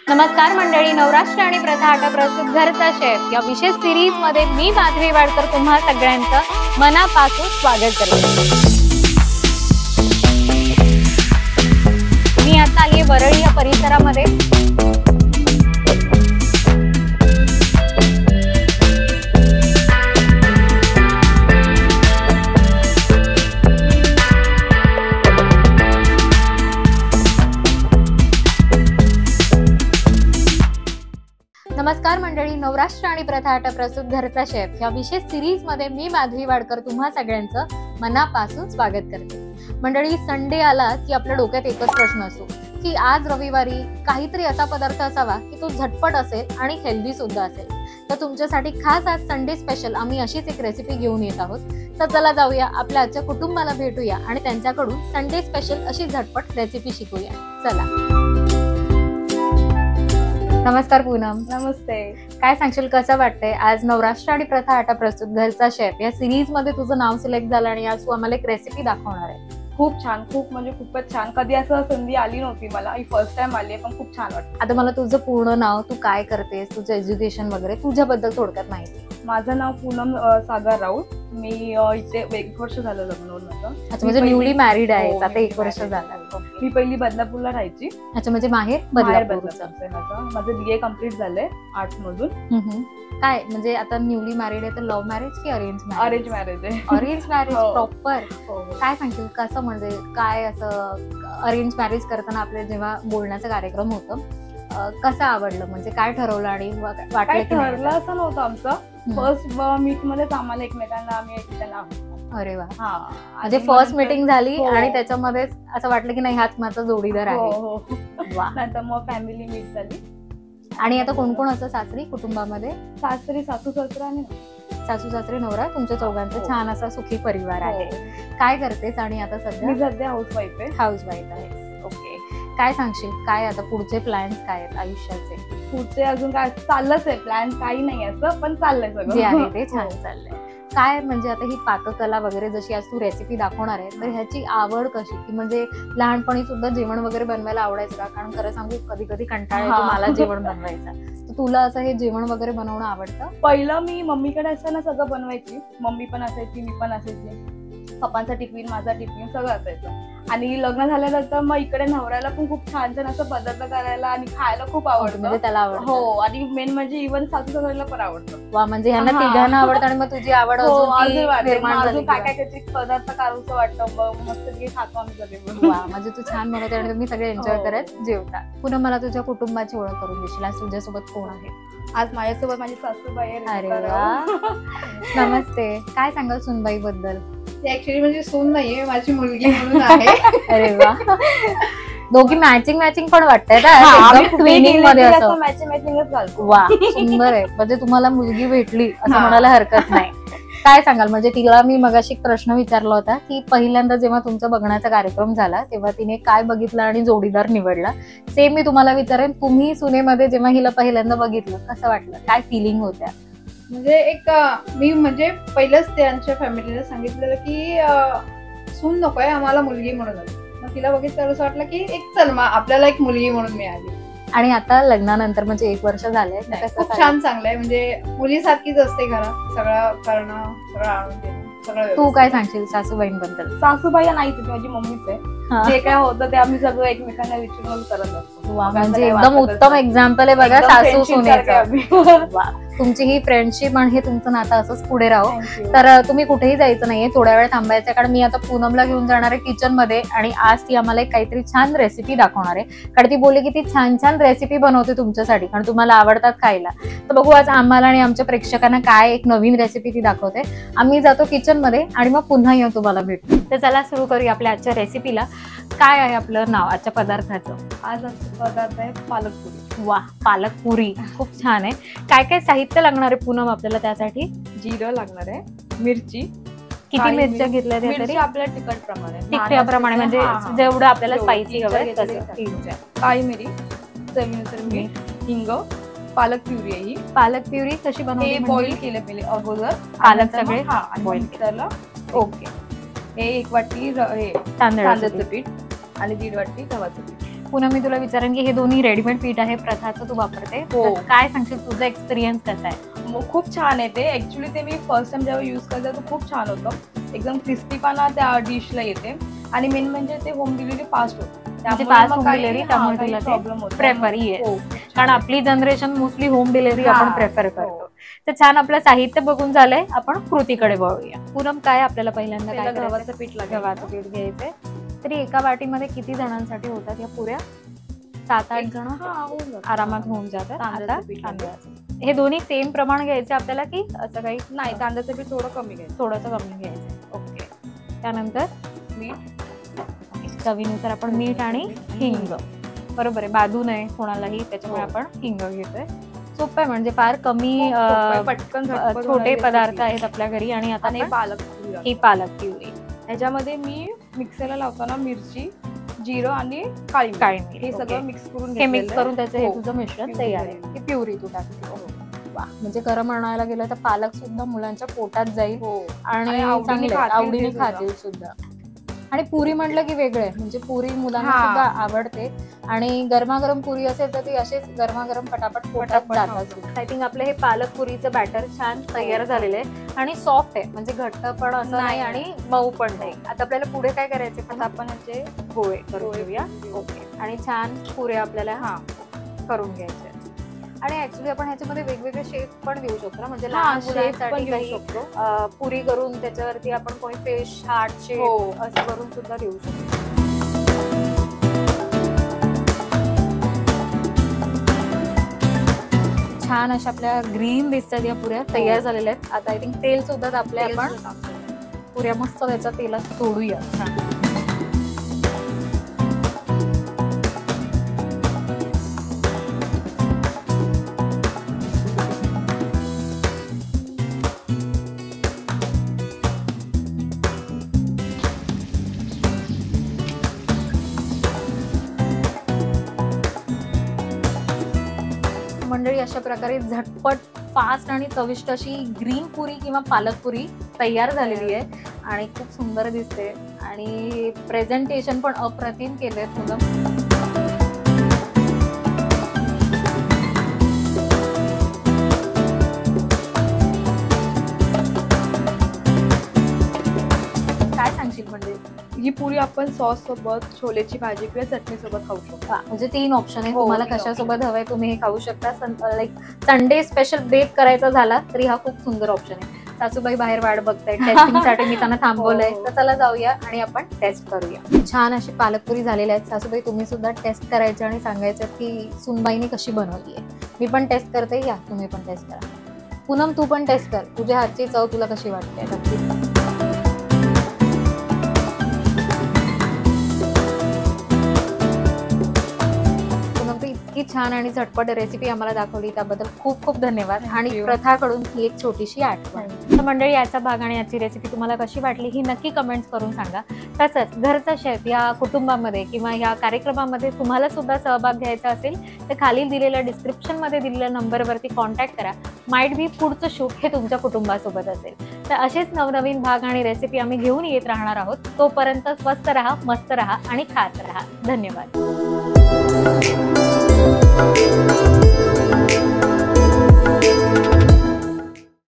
नमस्कार मंडळी, नवराष्ट्र आणि प्रथा आटा प्रस्तुत घरचा शेफ या विशेष सिरीज मध्ये मी माधवी वाडकर तुम्हा सगळ्यांचं मनापासून स्वागत करते। मी आता आली वरळी या परिसरामध्ये। नमस्कार मंडळी, नवराष्ट्र आणि प्रथा आटा प्रस्तुत घरचा शेफ या विशेष सिरीज मध्ये मी माधवी वाडकर तुम्हा सगळ्यांचं मनापासून स्वागत करते। मंडळी, संडे आला की आपल्या डोक्यात एकच प्रश्न असतो की आज रविवारी काहीतरी असा पदार्थ असावा की तो झटपट असेल आणि हेल्दी सुद्धा असेल। तर तुमच्यासाठी खास आज संडे स्पेशल आम्ही अशीच एक रेसिपी घेऊन येत आहोत। तर चला जाऊया, आपल्या आजच्या कुटुंबाला भेटूया आणि त्यांच्याकडून संडे स्पेशल अशी झटपट रेसिपी शिकूया। चला। नमस्कार पूनम। नमस्ते। काय सांगशील, कसं वाटतंय आज नवराष्ट्र आणि प्रथा आटा प्रस्तुत घरचा शेफ या सिरीज मध्ये तुझं नाव सिलेक्ट झालं आणि आज तू आम्हाला एक रेसिपी दाखवणार आहे। खूप छान, खूप म्हणजे खूपच छान। कधी असं संधी आली नव्हती मला, ही फर्स्ट टाइम आली आहे, पण खूप छान वाटतं। आता मला तुझं पूर्ण नाव, तू काय करतेस, तुझं एज्युकेशन वगैरे तुझ्याबद्दल थोडक्यात माहिती। माझं नाव पूनम सागर राऊत। मी इथे 1 वर्ष झालं लग्न होऊन माझं। अच्छा, म्हणजे न्यूली मॅरिड आहे, आता 1 वर्ष झालं। मी पहिली बदलापूरला राहायची। अच्छा, म्हणजे माहेर बदलापूरचं आहे माझं। माझं BA कम्प्लीट झालंय आर्ट्स मधून। काय म्हणजे आता न्यूली मॅरिड आहे तर लव्ह मॅरेज की अरेंज मॅरेज? अरेंज मॅरेज आहे। Arrange marriage proper? काय सांगशील कसं, म्हणजे काय असं अरेंज मॅरेज करताना आपले जेव्हा बोलण्याचा कार्यक्रम होतं कसं आवडलं, म्हणजे काय ठरवलं आणि काय ठरलं असं नव्हतं आमचं। फर्स्ट मीट मध्येच आम्हाला एकमेकांना आम्ही एकमेकांना आवडतो। अरे वा, म्हणजे फर्स्ट मीटिंग झाली आणि त्याच्यामध्येच असं वाटलं की नाही हाच माझा जोडीदार आहे। वा, नंतर मग फॅमिली मीट झाली। आणि आता कोण कोण असं सासरी कुटुंबामध्ये? सासरी सासू सासरा आणि सासू सासरे नवरा, तुमच्या चौघांचा छान असा सुखी परिवार आहे। काय करतेस आणि आता सध्या? मी सध्या हाऊसवाईफ आहे। हाऊसवाईफ आहे, ओके। काय सांगशील, काय आता पुढचे प्लॅन्स काय आहेत आयुष्याचे? पुढचे अजून काय चाललंच आहे, प्लॅन काही नाही असं, पण चाललंय सगळं जे आहे ते छान चाललंय। काय म्हणजे आता ही पाककला वगैरे जशी आज तू रेसिपी दाखवणार आहे, तर ह्याची आवड कशी, की म्हणजे लहानपणी सुद्धा जेवण वगैरे बनवायला आवडायचं का? कारण खरं सांगू, कधी कधी कंटाळा येतो मला जेवण बनवायचा, तर तुला असं हे जेवण वगैरे बनवणं आवडतं? पहिलं मी मम्मीकडे असताना सगळं बनवायची, मम्मी पण असायची, मी पण असायची, पप्पांचा टिफिन, माझा टिफिन सगळं असायचं। आणि लग्न झाल्यानंतर मग इकडे नवऱ्याला पण खूप छान छान असं पदार्थ करायला आणि खायला खूप आवडतं, म्हणजे त्याला आवडतं। हो, आणि मेन म्हणजे इव्हन सासू सासऱ्याला पण आवडतं। वा, म्हणजे ह्यांना तिघांना आवडतं आणि मग तुझी आवड निर्माण झाली। काय काय काहीतरी पदार्थ करायचं वाटतं, मस्त खातो आम्ही सगळे। वा, म्हणजे तू छान बनवते आणि तुम्ही सगळे एन्जॉय करत जेवता। पुन्हा मला तुझ्या कुटुंबाची ओळख करून देशील? आज तुझ्यासोबत कोण आहे? आज माझ्यासोबत माझी सासूबाई आहे। अरे वा, नमस्ते। काय सांगाल सुनबाई बद्दल? ऍक्च्युली म्हणजे सून नाहीये, माझी मुलगी म्हणून आहे। अरे वा, दोघी मॅचिंग पण वाटतंय ना, ट्विनिंग मध्ये असं मॅचिंगच चालतो। वा, सुंदर आहे, म्हणजे तुम्हाला मुलगी भेटली असं म्हणायला हरकत नाही। काय सांगाल, म्हणजे तिला मी मगाशी एक प्रश्न विचारला होता की पहिल्यांदा जेव्हा तुमचा बघण्याचा कार्यक्रम झाला तेव्हा तिने काय बघितलं आणि जोडीदार निवडला, सेम मी तुम्हाला विचारेन, तुम्ही सुनेमध्ये जेव्हा हिला पहिल्यांदा बघितलं कसं वाटलं, काय फिलिंग होत्या? म्हणजे मी म्हणजे पहिलंच त्यांच्या फॅमिलीला सांगितलेलं की सून नकोय आम्हाला, मुलगी म्हणून आली। मग तिला बघितलं असं वाटलं की चल आपल्याला एक मुलगी म्हणून मिळाली। आणि आता लग्नानंतर म्हणजे 1 वर्ष झालंय, खूप छान, चांगलं आहे। म्हणजे मुलीसारखीच असते घरात, सगळं करणं, सगळं आणून देणं, सगळं। तू काय सांगशील सासूबाईंबद्दल? सासूबाई नाही, ती माझी मम्मीच आहे। जे काय होतं ते आम्ही सगळं एकमेकांना विचारून करत असतो। वा, म्हणजे एकदम उत्तम एक्झाम्पल आहे बघा सासू सुनेचं। वा, तुमची ही फ्रेंडशिप आणि हे तुमचं नातं असंच पुढे राहो। तर तुम्ही कुठेही जायचं नाहीये, थोड्या वेळ थांबायचं, कारण मी आता पूनमला घेऊन जाणार आहे किचन मध्ये आणि आज ती आम्हाला एक काहीतरी छान रेसिपी दाखवणार आहे। कारण ती बोलली की ती छान छान रेसिपी बनवते तुमच्यासाठी, कारण तुम्हाला आवडतात खायला। तर बघू आज आम्हाला आणि आमच्या प्रेक्षकांना काय एक नवीन रेसिपी ती दाखवते। आम्ही जातो किचन मध्ये आणि मग पुन्हा येऊन तुम्हाला भेटतो। तर चला सुरू करूया आपल्या आजच्या रेसिपीला। काय आहे आपलं नाव आजच्या पदार्थाचं? आज पदार्थ आहे पालकपुरी। वा, पालकपुरी खूप छान आहे। काय काय साहित्य लागणार आहे पूनम आपल्याला त्यासाठी? जिरं लागणार आहे, मिरची, किती मिरच्या घेतल्या तरी? आपल्या तिखटाप्रमाणे, म्हणजे जेवढं आपल्याला स्पायसी हवंय तसं। काळी मिरी, चवीनुसार मीठ, हिंग, पालक प्युरी आहे ही। पालक प्युरी कशी बनवली? बॉईल केलं पहिले अगोदर पालक सगळे बॉईल केलं। ओके, हे 1 वाटी तांदळाचं पीठ आणि 1.5 वाटी गव्हाचं पीठ। पुन्हा मी तुला विचारेन की हे दोन्ही रेडीमेड पीठ आहे, प्रथाचं तू वापरते, हो. तर काय सांगशील तुझा एक्सपिरियन्स कसा आहे? मग खूप छान आहे ते. ऍक्च्युली ते मी फर्स्ट टाइम जेव्हा यूज करते तो खूप छान होतं. एकदम क्रिस्पीपणा त्या डिशला येते आणि मेन म्हणजे ते होम डिलिव्हरी फास्ट होतं. म्हणजे fast home delivery, त्यामुळे तुला ते प्रॉब्लेम होतो. प्रेफर येस, हो. कारण आपली जनरेशन मोस्टली होम डिलिव्हरी हा. आपण प्रेफर करतो. तर छान, आपलं साहित्य बघून झालंय, आपण कृतीकडे वळूया. पूनम, काय आपल्याला पहिल्यांदा काय पहिलं करायचंय? गव्हाचं पीठ लागेल. गव्हाचं पीठ घ्यायचंय. तरी एका वाटीमध्ये किती जणांसाठी होतात या पुऱ्या? 7-8 जण हा, होऊन जातं. आरामात होऊन जातात. तांदळाचं आता पीठ तांदळाचं. हे दोन्ही सेम प्रमाण घ्यायचे आपल्याला की असं काही? नाही, तांदळाचं पीठ थोडं कमी घ्यायचं. थोडंसं कमी घ्यायचं. ओके. त्यानंतर मीठ, चवीनुसार आपण मीठ आणि हिंग. बरोबर आहे, बाधू नये कोणालाही, त्याच्यामुळे हो. आपण हिंग घेतोय. सोपं आहे, म्हणजे फार कमी खूप सोपं आहे, पटकन झटपट छोटे होणारी पदार्थ रेसिपी. आहेत आपल्या घरी. आणि आता आणि आपण पालक ही पालक प्युरी, ह्याच्यामध्ये मी मिक्सरला लावताना मिरची, जिरं आणि काळी काळी मिरी मिरी, हे ओके. सगळं मिक्स करून हे मिक्स घेतलेलं आहे. करून त्याचं हे हो. तुझं मिश्रण प्युरी तयार आहे. झालेली. ही प्युरी तू टाकते. वा, म्हणजे खरं म्हणायला गेलं तर पालक सुद्धा मुलांच्या पोटात जाईल हो. आणि आणि आवडीने चांगलं आहे, खातील ते आवडीने सुद्धा. खातील सुद्धा. आणि पुरी म्हटलं की वेगळे, म्हणजे पुरी मुलांना हा. सुद्धा आवडते. आणि गरमागरम पुरी असेल तर ती असेच गरमागरम पटापट पोटात पटापट जातात. आय थिंक आपलं हे पालक पुरीचं बॅटर छान तयार झालेलं आहे आणि सॉफ्ट आहे, म्हणजे घट्ट पण असं नाही नाही. आणि मऊ पण नाही. आता आपल्याला पुढे काय करायचे? आता आपण ह्याचे गोळे करून गोळे घेऊया. करून घेऊ. ओके. आणि छान पुऱ्या आपल्याला हा. करून घ्यायचे. आणि ऍक्च्युली आपण ह्याच्यामध्ये वेगवेगळे शेप पण देऊ शकतो ना, म्हणजे हा, लहान शेप मुलांसाठी पण देऊ काही शकतो. पुरी करून त्याच्यावरती आपण कोणी फिश हार्ट शेप हो. असं करून सुद्धा देऊ शकतो. छान अशा आपल्या ग्रीन दिसतात या पुऱ्या तयार झालेल्या आहेत. आता आय थिंक तेल सुद्धा आपल्या तेल आपण सुद्धा टाकतो. पुऱ्या मस्त त्याच्या तेलात सोडूया. छान. मंडळी, अशा प्रकारे झटपट, फास्ट आणि चविष्ट अशी ग्रीन पुरी किंवा पालक पुरी तयार झालेली आहे आणि खूप सुंदर दिसते. आणि प्रेझेंटेशन पण अप्रतिम केलंय पूनम. काय सांगशील? म्हणजे ही पुरी आपण सॉस सोबत, छोलेची भाजी किंवा चटणी सोबत खाऊ शकतो. म्हणजे 3 ऑप्शन आहे, हो, तुम्हाला 3 कशासोबत हवंय तुम्ही हे खाऊ शकता. लाईक संडे स्पेशल बेक करायचा झाला तरी हा खूप सुंदर ऑप्शन आहे. सासूबाई बाहेर वाट बघतायत टेस्टिंगसाठी, मी त्यांना थांबवलंय. हो. तर चला जाऊया आणि आपण टेस्ट करूया. छान अशी पालकपुरी झालेली आहेत. सासूबाई, तुम्ही सुद्धा टेस्ट करायची आणि सांगायचं की सुनबाईने कशी बनवली आहे. मी पण टेस्ट करते, या तुम्ही पण टेस्ट करा. पूनम, तू पण टेस्ट कर, तुझ्या हातची चव तुला कशी वाटते नक्की. इतकी छान आणि झटपट रेसिपी आम्हाला दाखवली त्याबद्दल खूप खूप धन्यवाद. आणि you. प्रथाकडून ही एक छोटीशी आठवण. तर मंडळी, याचा भाग आणि याची रेसिपी तुम्हाला कशी वाटली ही नक्की कमेंट्स करून सांगा. तसंच घरचा शेफ या कुटुंबामध्ये किंवा या कार्यक्रमामध्ये तुम्हाला सुद्धा सहभाग घ्यायचा असेल तर खाली दिलेल्या डिस्क्रिप्शनमध्ये दिलेल्या नंबरवरती कॉन्टॅक्ट करा. माइट बी पुढचं शूट हे तुमच्या कुटुंबासोबत असेल. तर असेच नवनवीन भाग आणि रेसिपी आम्ही घेऊन येत राहणार आहोत. तोपर्यंत स्वस्त राहा, मस्त राहा आणि खात राहा. धन्यवाद.